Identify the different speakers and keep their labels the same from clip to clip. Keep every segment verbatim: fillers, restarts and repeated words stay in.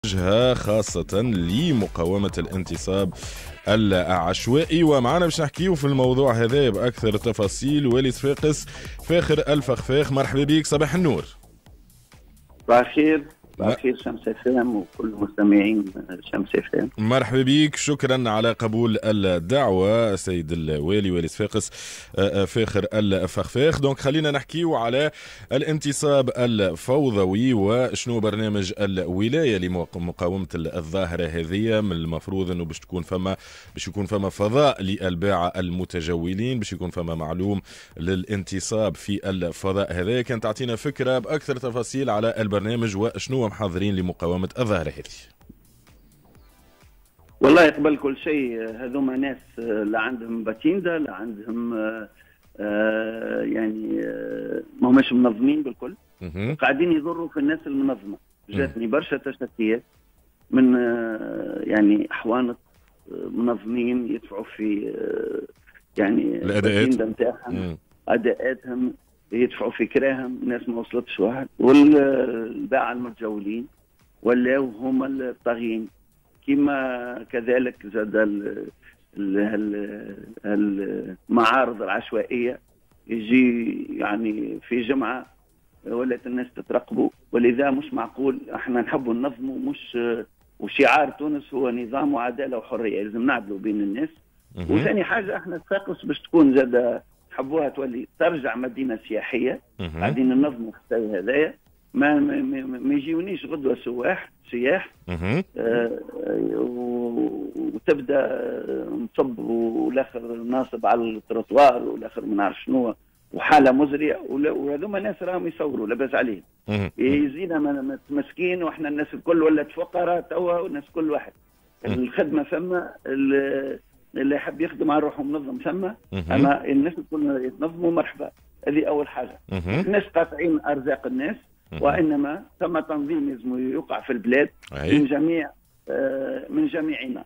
Speaker 1: وجهة خاصة لمقاومة الانتصاب العشوائي. ومعنا باش نحكيو في الموضوع هذا بأكثر التفاصيل والي صفاقس فاخر الفخفاخ. مرحبا بك، صباح النور.
Speaker 2: صباح الخير. صباح الخير شمس افام وكل مستمعين شمس افام.
Speaker 1: مرحبا بك، شكرا على قبول الدعوة سيد الوالي والي صفاقس فاخر الفخفاخ. دونك خلينا نحكيو على الانتصاب الفوضوي وشنو برنامج الولاية لمقاومة الظاهرة هذه. من المفروض انه باش تكون فما باش يكون فما فضاء للباعة المتجولين، باش يكون فما معلوم للانتصاب في الفضاء هذا. كان تعطينا فكرة بأكثر تفاصيل على البرنامج وشنو محضرين لمقاومة الظاهرة هذه.
Speaker 2: والله قبل كل شيء هذوما ناس لا عندهم باتيندا لا عندهم آه يعني آه ما هماش منظمين بالكل، قاعدين يضروا في الناس المنظمة. جاتني برشا تشتيات من آه يعني أحوانط منظمين يدفعوا في آه يعني
Speaker 1: الأداءات
Speaker 2: نتاعهم أداءاتهم يدفعوا في كراهم، ناس ما وصلتش واحد، والباعة المتجولين ولاو هما الطاغين. كما كذلك زاد المعارض العشوائية يجي يعني في جمعة ولات الناس تترقبوا، ولذا مش معقول احنا نحبوا ننظموا. مش وشعار تونس هو نظام وعدالة وحرية، لازم نعدلوا بين الناس. وثاني حاجة احنا صفاقس باش تكون زاد حبوها تولي ترجع مدينة سياحية. قاعدين ننظموا في هذايا، ما ما يجيونيش غدوة سواح سياح آه وتبدا نصب والاخر ناصب على التروطوار والاخر ما نعرف شنو، وحالة مزرية. وهذوما ناس راهم يصوروا لاباس عليهم، يزينا متمسكين واحنا الناس الكل ولات فقراء توا، والناس كل واحد الخدمة فما اللي يحب يخدم على روحه منظم ثم، اما الناس الكل يتنظموا مرحبا. هذه اول حاجه. الناس قاطعين ارزاق الناس، وانما ثم تنظيم لازم يوقع في البلاد من جميع آه من جميعنا.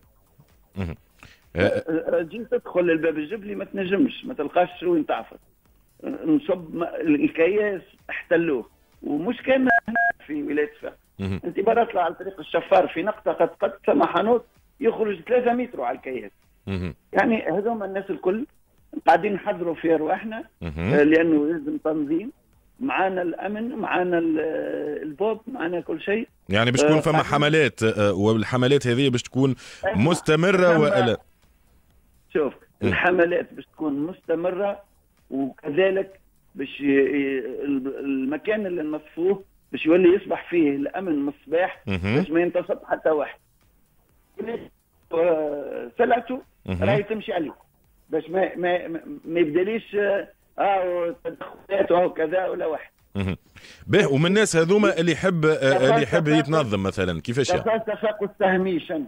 Speaker 2: جيت تدخل الباب الجبلي ما تنجمش، ما تلقاش وين تعفر. نصب الكياس احتلوه، ومش كان في ولايه صفاقس. انت برا طلع على طريق الشفار في نقطه قد قد ثم حانوت يخرج ثلاثة متر على الكياس. يعني هذوما الناس الكل قاعدين نحضروا في ارواحنا آه لانه لازم تنظيم. معانا الامن، معانا البوب، معانا كل شيء.
Speaker 1: يعني باش تكون فما حملات آه والحملات هذه باش تكون مستمره ولا؟
Speaker 2: شوف الحملات باش تكون مستمره، وكذلك باش المكان اللي نصفوه باش يولي يصبح فيه الامن من الصباح باش ما ينتصب حتى واحد. سلعته راهي تمشي عليه باش ما ما ما يبداليش اه تدخلات وكذا ولا واحد.
Speaker 1: به ومن الناس هذوما اللي يحب اللي يحب يتنظم مثلا كيفاش يعني؟
Speaker 2: تفاقس تهميشا.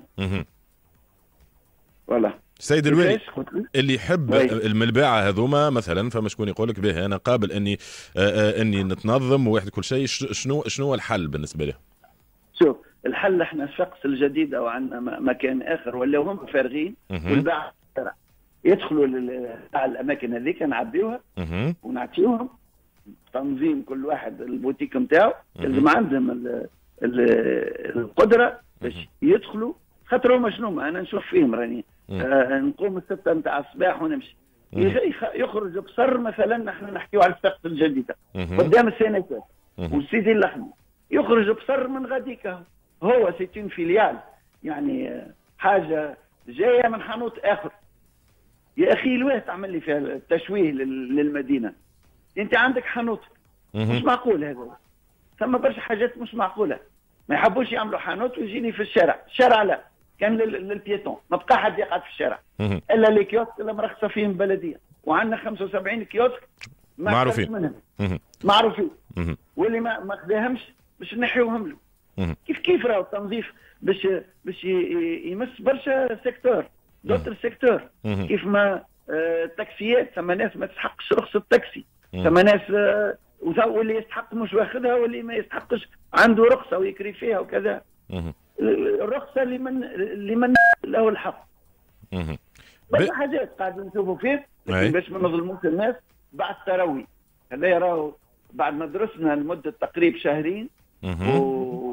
Speaker 2: والله
Speaker 1: سيد الوالي اللي يحب الملباعة هذوما مثلا، فما شكون يقول لك به انا قابل اني آه اني نتنظم وواحد كل شيء، شنو شنو الحل بالنسبه له؟
Speaker 2: شوف الحل احنا صفاقس الجديدة وعندنا مكان اخر ولا هم فارغين والباعة يدخلوا الاماكن هذيك نعبيوها ونعطيوهم تنظيم. كل واحد البوتيك نتاعو لازم عندهم ال ال القدره باش يدخلوا، خاطر هما شنو انا نشوف فيهم راني آه نقوم الستة نتاع الصباح ونمشي، يخرج بصر مثلا. نحن نحكيو على صفاقس الجديدة قدام السيناتات والسيدي اللخمي، يخرج بصر من غاديك هو سيتين فيليال، يعني حاجه جايه من حانوت اخر. يا اخي الواه تعمل لي فيها التشويه للمدينه. انت عندك حانوت مش معقول هذا، ثم برشا حاجات مش معقوله. ما يحبوش يعملوا حانوت ويجيني في الشارع. الشارع لا كان للبيتون، ما بقى حد يقعد في الشارع الا لي كيوسك اللي مرخصه فيهم البلديه، وعندنا خمسة وسبعين كيوسك
Speaker 1: معروفين
Speaker 2: معروفين واللي ما ما خذاهمش باش نحيوهم له. كيف كيف راهو التنظيف باش باش يمس برشا سيكتور دوتر سيكتور. كيف ما التاكسيات ثم ناس ما تستحقش رخصه التاكسي، ثم ناس آه واللي يستحق مش واخذها، واللي ما يستحقش عنده رخصه ويكري فيها وكذا. الرخصه لمن لمن له الحق. برشا حاجات قاعدين نشوفوا فيه باش ما نظلموش الناس. بعد التروي هذا راهو بعد ما درسنا لمده تقريبا شهرين و...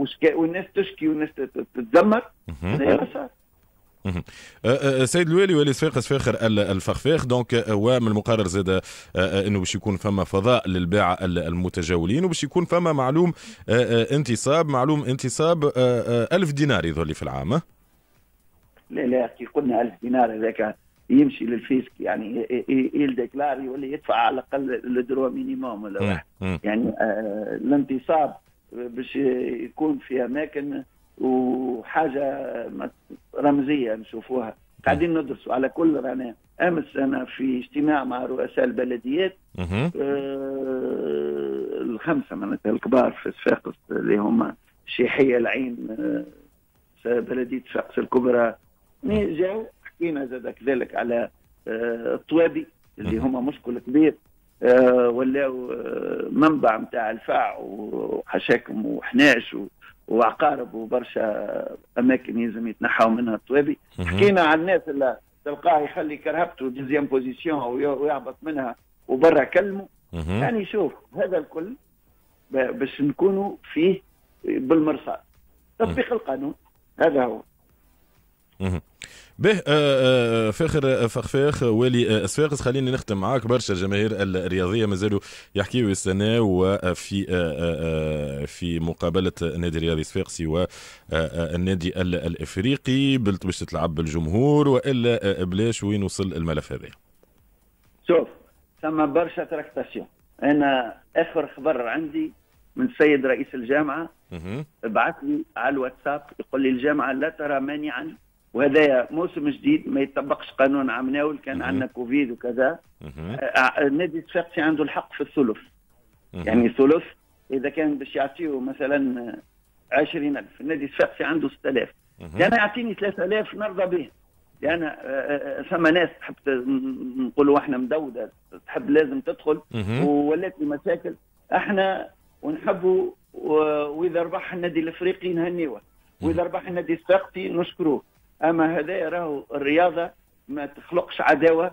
Speaker 2: والناس تشكي والناس تتذمر. هذا ما صار.
Speaker 1: سيد الوالي والي صفاقس فاخر الفخفاخ دونك ومن المقرر زاد انه باش يكون فما فضاء للباعة المتجولين وباش يكون فما معلوم انتصاب معلوم انتصاب ألف دينار يظل في العام.
Speaker 2: لا لا كي قلنا ألف دينار هذاك يمشي للفيسك يعني يلديكلار يولي يدفع على الاقل الدروا مينيموم ولا واحد يعني آه الانتصاب باش يكون في اماكن وحاجه رمزيه نشوفوها قاعدين ندرسوا على كل. رانا امس انا في اجتماع مع رؤساء البلديات آه الخمسه معناتها الكبار في صفاقس اللي هما شيحيه العين آه بلديه صفاقس الكبرى جاوا حكينا زاد كذلك على آه الطوابي اللي هما مشكل كبير آه ولاو آه منبع نتاع الفاع وحشاكم وحناش وعقارب وبرشا اماكن يلزم يتنحوا منها الطوابي. حكينا على الناس اللي تلقاه يخلي كرهبته دوزيام بوزيسيون ويهبط منها وبرا كلمه. يعني شوف هذا الكل باش نكونوا فيه بالمرصاد تطبيق القانون. هذا هو.
Speaker 1: به فاخر فخفاخ والي صفاقس خليني نختم معاك. برشا الجماهير الرياضيه مازالوا يحكيوا السنه وفي في مقابله النادي الرياضي صفاقسي والنادي الافريقي بلت باش تلعب بالجمهور والا بلاش وين وصل الملف هذا؟
Speaker 2: شوف ثم برشا تراكتاسيون. انا اخر خبر عندي من السيد رئيس الجامعه بعث لي على الواتساب يقول لي الجامعه لا ترى مانعا وهذا موسم جديد ما يطبقش قانون عام ناول كان عندنا كوفيد وكذا. النادي الصفاقسي عنده الحق في الثلث يعني ثلث اذا كان باش يعطيه مثلا عشرين ألف النادي الصفاقسي عنده ستة آلاف يعني يعطيني ثلاثة آلاف نرضى به لان ثم ناس تحب نقولوا احنا مدوده تحب لازم تدخل وولات لي مشاكل احنا ونحبوا واذا ربح النادي الافريقي نهنيوه واذا ربح النادي الصفاقسي نشكروه. اما هذا راهو الرياضه ما تخلقش عداوه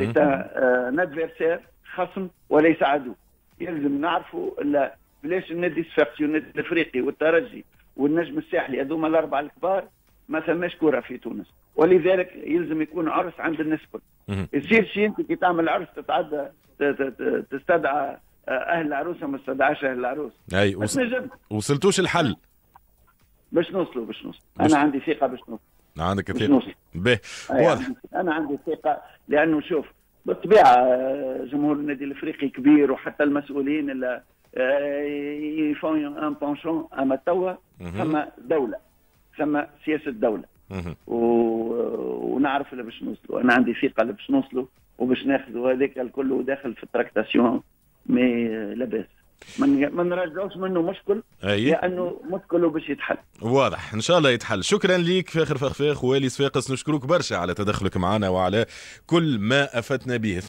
Speaker 2: نادفيرسير خصم وليس عدو. يلزم نعرفوا بلاش النادي الصفاقسي والنادي الافريقي والترجي والنجم الساحلي هذوما الاربعه الكبار ما ثماش كره في تونس ولذلك يلزم يكون عرس عند الناس الكل. يصير شيء انت كي تعمل عرس تتعدى تستدعى اهل العروسه ما تستدعاش اهل العروس.
Speaker 1: اي وصلتوش الحل
Speaker 2: باش نوصلوا باش نوصلوا. انا عندي ثقه باش نوصل.
Speaker 1: عندك ثقه به واضح.
Speaker 2: انا عندي ثقه لانه شوف بالطبيعه جمهور النادي الافريقي كبير وحتى المسؤولين اللي يفون ان بونشون اما توا ثم دوله ثم سياسه دوله و... ونعرف اللي باش نوصلوا. انا عندي ثقه اللي باش نوصلوا وباش ناخذوا هذاك الكل داخل في التراكتاسيون مي لاباس ما نرجعوش منه مشكل لانه مشكله باش يتحل.
Speaker 1: واضح ان شاء الله يتحل. شكرا ليك فاخر فخفاخ والي صفاقس نشكرك برشا على تدخلك معنا وعلى كل ما افدنا به.